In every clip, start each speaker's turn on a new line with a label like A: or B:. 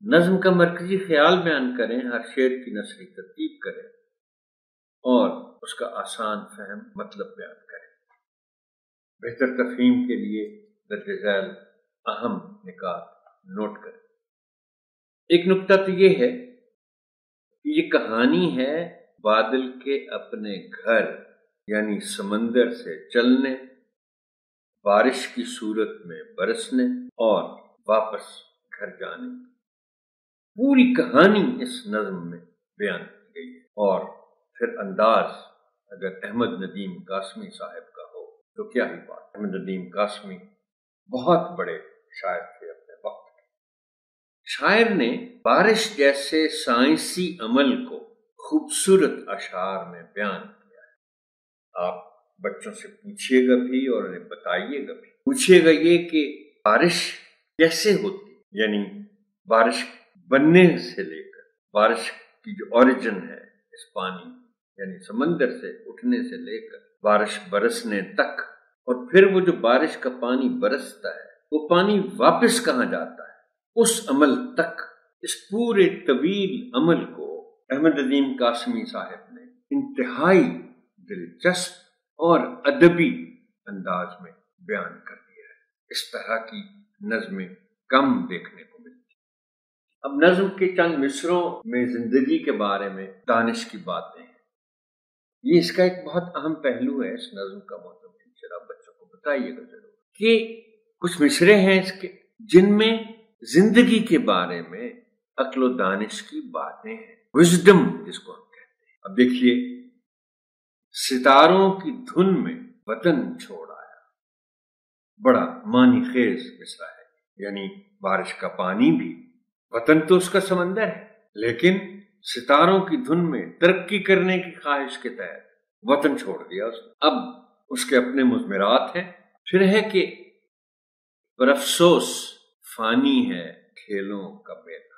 A: نظم کا مرکزی خیال بیان کریں، ہر شعر کی نثری ترتیب کریں اور اس کا آسان فہم مطلب بیان کریں۔ بہتر تفہیم کے لیے درج ذیل اہم نکات نوٹ کریں۔ ایک نکتہ تو یہ ہے کہ یہ کہانی ہے بادل کے اپنے گھر یعنی سمندر سے چلنے، بارش کی صورت میں برسنے اور واپس گھر جانے کی پوری کہانی اس نظم میں بیان کی گئی ہے۔ اور پھر انداز اگر احمد ندیم قاسمی صاحب کا ہو تو کیا ہی بات۔ احمد ندیم قاسمی بہت بڑے شاعر تھے اپنے وقت کے۔ شاعر نے بارش جیسے سائنسی عمل کو خوبصورت اشعار میں بیان کیا ہے۔ آپ بچوں سے پوچھیے گا بھی اور انہیں بتائیے گا بھی۔ پوچھیے گا یہ کہ بارش کیسے ہوتی، یعنی بارش بننے سے لے کر بارش کی جو اوریجن ہے اس پانی یعنی سمندر سے اٹھنے سے لے کر بارش برسنے تک، اور پھر وہ جو بارش کا پانی برستا ہے وہ پانی واپس کہاں جاتا ہے، اس عمل تک، اس پورے طویل عمل کو احمد ندیم قاسمی صاحب نے انتہائی دلچسپ اور ادبی انداز میں بیان کر دیا ہے۔ اس طرح کی نظمیں کم دیکھنے کو ملتی۔ اب نظم کے چند مصروں میں زندگی کے بارے میں دانش کی باتیں ہیں۔ یہ اس کا ایک بہت اہم پہلو ہے اس نظم کا۔ محترم ٹیچر آپ بچوں کو بتائیے گا ضرور کہ کچھ مصرے ہیں اس کے جن میں زندگی کے بارے میں عقل و دانش کی باتیں ہیں، وزڈم جس کو ہم کہتے ہیں۔ اب دیکھیے، ستاروں کی دھن میں وطن چھوڑ آیا، بڑا معنی خیز مصرع ہے۔ یعنی بارش کا پانی بھی، وطن تو اس کا سمندر ہے، لیکن ستاروں کی دھن میں ترقی کرنے کی خواہش کے تحت وطن چھوڑ دیا اس نے۔ اب اس کے اپنے مضمرات ہیں۔ پھر ہے کہ پر افسوس فانی ہے کھیلوں کا میلہ۔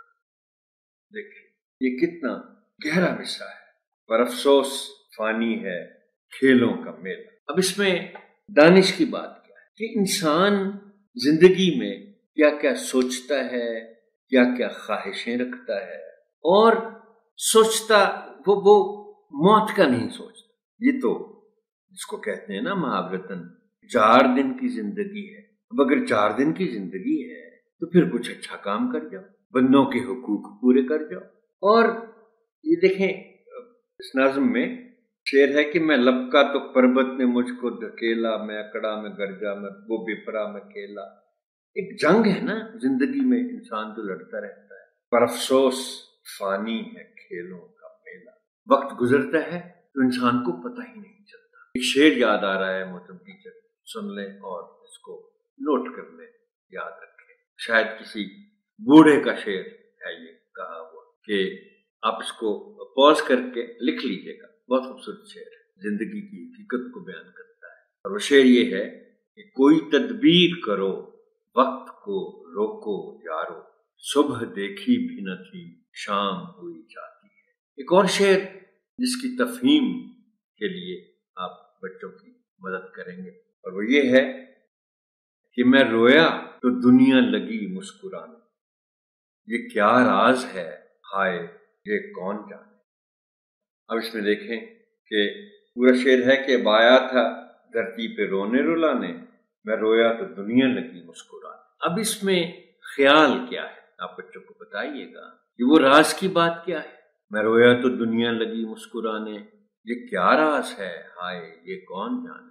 A: دیکھیے یہ کتنا گہرا مصرع ہے، پر افسوس فانی ہے کھیلوں کا میلہ۔ اب اس میں دانش کی بات کیا ہے کہ انسان زندگی میں کیا کیا سوچتا ہے، کیا کیا خواہشیں رکھتا ہے، اور سوچتا وہ موت کا نہیں سوچتا۔ یہ تو جس کو کہتے ہیں نا محاورتاً 4 دن کی زندگی ہے۔ اب اگر 4 دن کی زندگی ہے تو پھر کچھ اچھا کام کر جاؤ، بندوں کے حقوق پورے کر جاؤ۔ اور یہ دیکھیں اس نظم میں شعر ہے کہ میں لبکا تو پربت نے مجھ کو دھکیلا، میں اکڑا میں گرجا میں وہ بپرا میں کھیلا۔ ایک جنگ ہے نا زندگی میں، انسان تو لڑتا رہتا ہے۔ پر افسوس فانی ہے کھیلوں کا میلہ۔ وقت گزرتا ہے تو انسان کو پتہ ہی نہیں چلتا۔ ایک شعر یاد آ رہا ہے محترم ٹیچر، سن لیں اور اس کو نوٹ کر لیں، یاد رکھیں۔ شاید کسی بوڑھے کا شعر ہے یہ کہا ہوا، کہ آپ اس کو پوز کر کے لکھ لیجئے گا۔ بہت خوبصورت شعر ہے، زندگی کی حقیقت کو بیان کرتا ہے۔ اور وہ شعر یہ ہے کہ کوئی تدبیر کرو وقت کو روکو یارو، صبح دیکھی بھی نہ تھی شام ہوئی جاتی ہے۔ ایک اور شعر جس کی تفہیم کے لیے آپ بچوں کی مدد کریں گے، اور وہ یہ ہے کہ میں رویا تو دنیا لگی مسکرانے، یہ کیا راز ہے ہائے یہ کون جانے۔ اب اس میں دیکھیں کہ پورا شعر ہے کہ بایا تھا دھرتی پہ رونے رلانے، میں رویا تو دنیا لگی مسکرانے۔ اب اس میں خیال کیا ہے آپ بچوں کو بتائیے گا کہ وہ راز کی بات کیا ہے۔ میں رویا تو دنیا لگی مسکرانے، یہ کیا راز ہے ہائے یہ کون جانے۔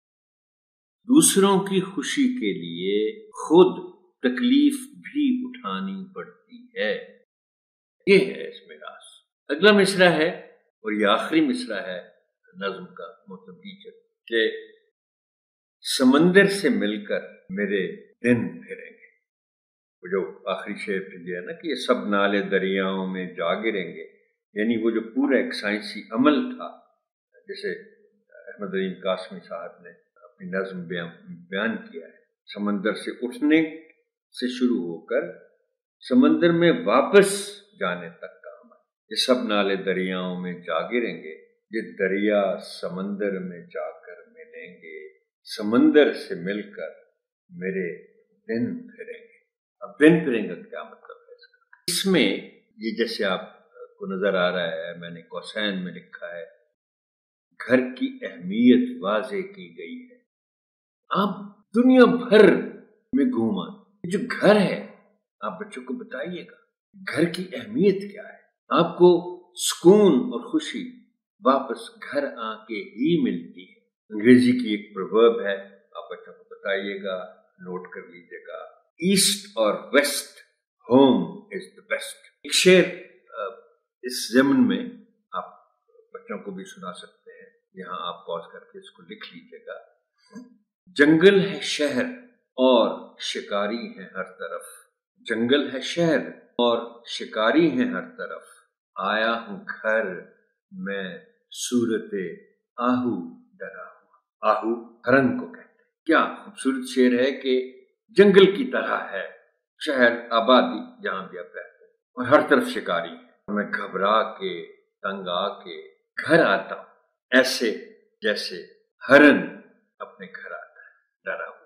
A: دوسروں کی خوشی کے لیے خود تکلیف بھی اٹھانی پڑتی ہے، یہ ہے اس میں راز۔ اگلا مصرع ہے اور یہ آخری مصرع ہے نظم کا محترم ٹیچر، کہ سمندر سے مل کر میرے دن پھریں گے۔ وہ جو آخری شعر پہ ہے نا کہ یہ سب نالے دریاؤں میں جا گریں گے، یعنی وہ جو پورا ایک سائنسی عمل تھا جسے احمد ندیم قاسمی صاحب نے اپنی نظم بیان کیا ہے، سمندر سے اٹھنے سے شروع ہو کر سمندر میں واپس جانے تک کا عمل۔ یہ سب نالے دریاؤں میں جا گریں گے، یہ دریا سمندر میں جا کر ملیں گے، سمندر سے مل کر میرے دن پھریں گے۔ اب دن پھریں گے کیا مطلب ہے اس کا؟ اس میں یہ جیسے آپ کو نظر آ رہا ہے، میں نے کوسین میں لکھا ہے، گھر کی اہمیت واضح کی گئی ہے۔ آپ دنیا بھر میں گھوما، جو گھر ہے آپ بچوں کو بتائیے گا گھر کی اہمیت کیا ہے۔ آپ کو سکون اور خوشی واپس گھر آ کے ہی ملتی ہے۔ انگریزی کی ایک پروورب ہے، آپ بچوں کو بتائیے گا، نوٹ کر لیجیے گا، ایسٹ اور west, home is the best. ایک شعر اس ضمن میں آپ بچوں کو بھی سنا سکتے ہیں، یہاں آپ پاز کر کے اس کو لکھ لیجیے گا۔ جنگل ہے شہر اور شکاری ہے ہر طرف، جنگل ہے شہر اور شکاری ہے ہر طرف، آیا ہوں گھر میں صورت آہو ڈرا ہوا۔ آہو ہرن کو کہتے ہیں۔ کیا خوبصورت شعر ہے کہ جنگل کی طرح ہے شہر، آبادی جہاں بھی آپ رہتے ہیں، اور ہر طرف شکاری ہے۔ میں گھبرا کے تنگ آ کے گھر آتا ہوں، ایسے جیسے ہرن اپنے گھر آتا ہے ڈرا ہوا۔